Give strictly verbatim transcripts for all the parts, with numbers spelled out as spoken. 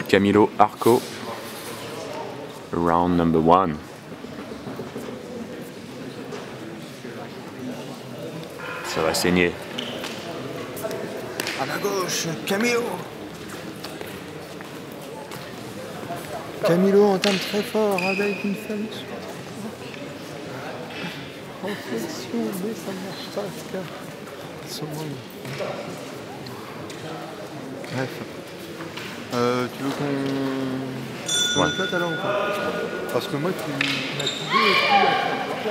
Camilo Arco, round number one. Ça va saigner. À la gauche, Camilo. Camilo entame très fort avec une femme. En flexion, mais ça ne marche pas, car son monde. Bref. Euh, tu veux qu'on Ouais. éclate alors ou pas? Parce que moi, tu m'as tué et tout.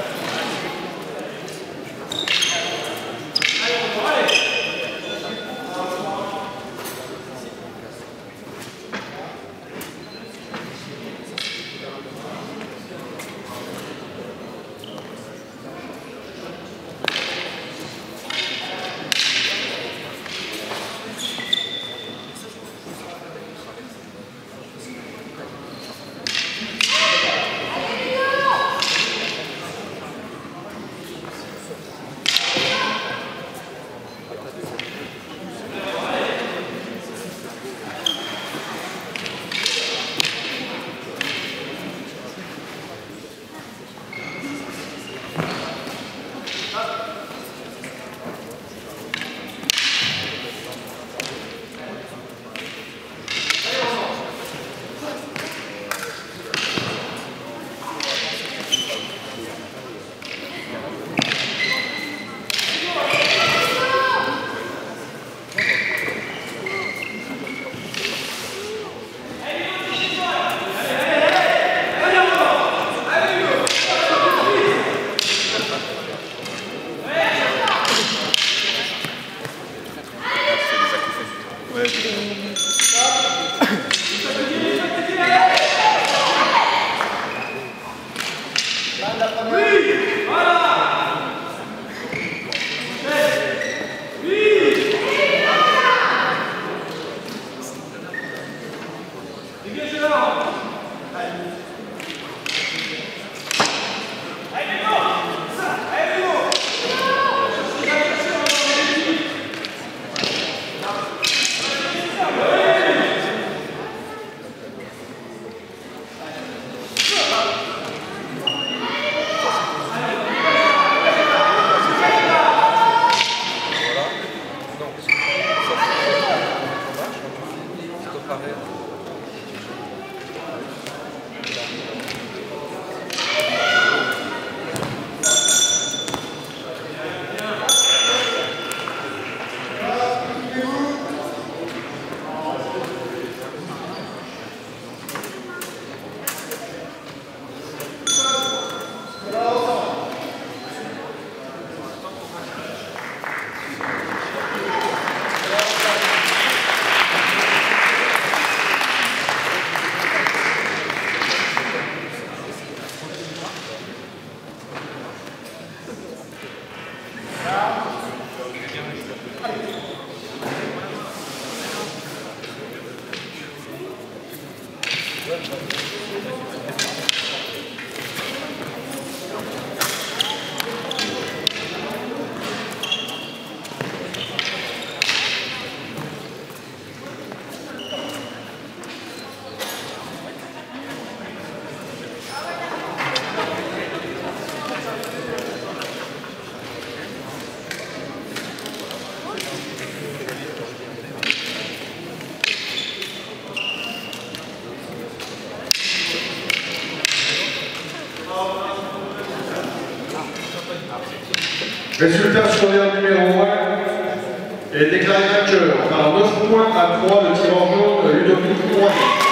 Résultat sur le numéro un est déclaré vainqueur par neuf points à trois de tireur jaune Ludovic Roy.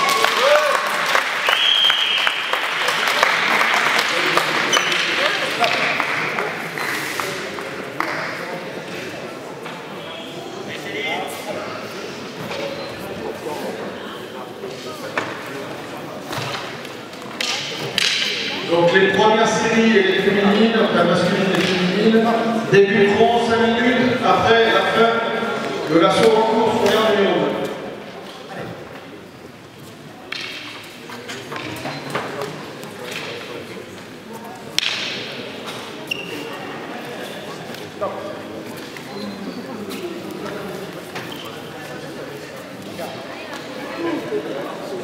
Donc les premières séries et les féminines, la masculine et féminine, débuteront cinq minutes après la fin de l'assaut en cours sur l'air numéro deux. Stop.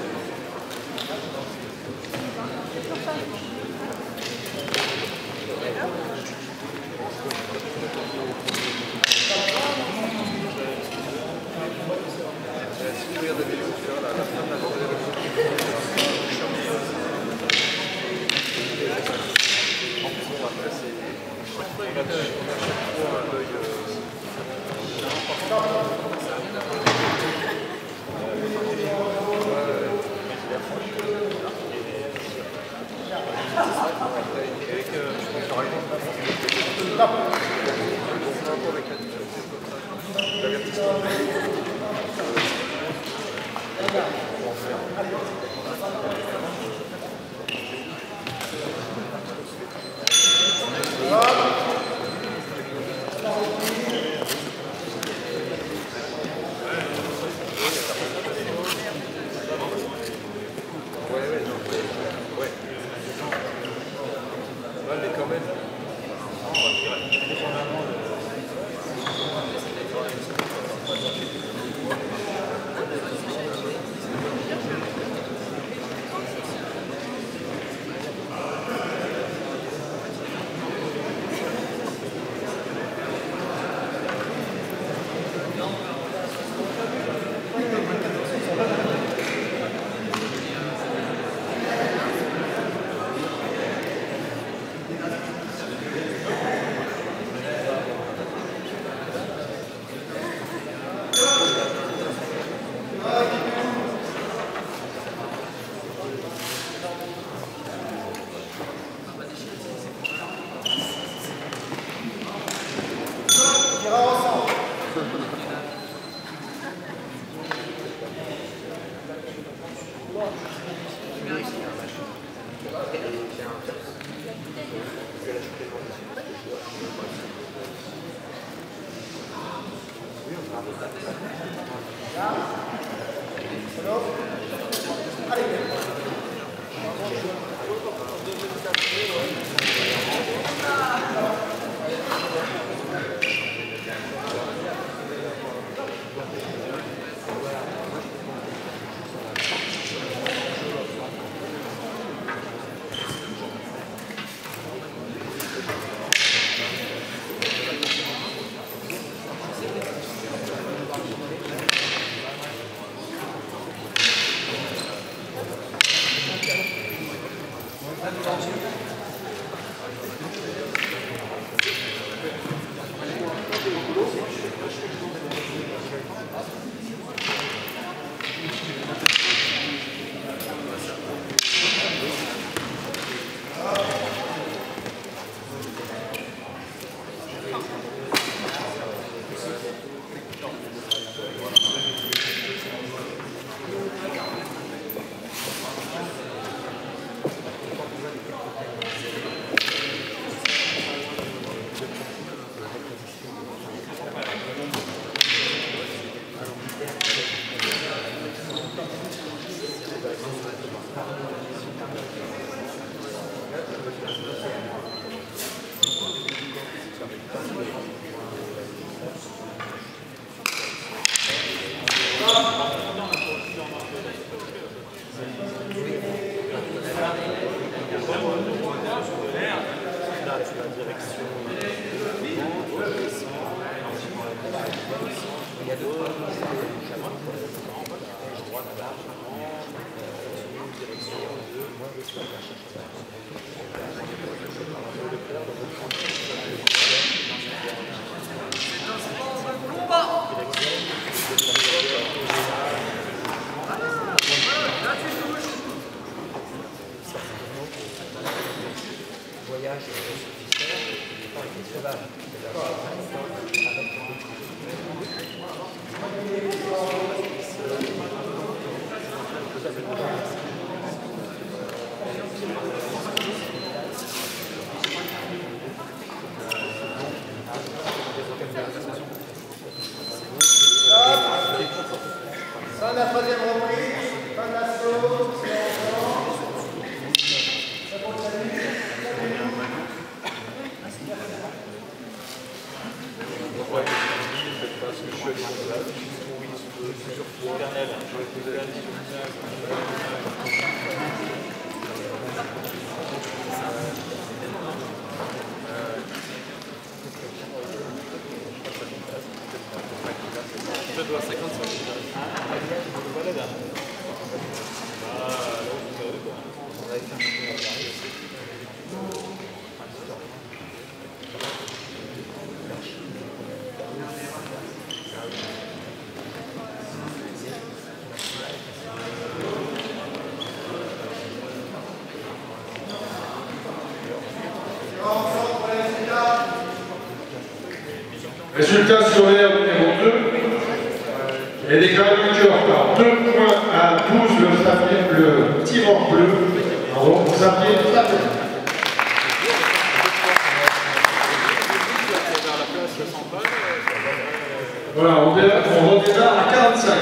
Je dois cinquante-cinq. Résultat sur l'air numéro deux. Et déclaré vainqueur par deux points à douze le, sapien, le tireur bleu. Pardon, le sapien sapien. Voilà, on, on redémarre à quarante-cinq.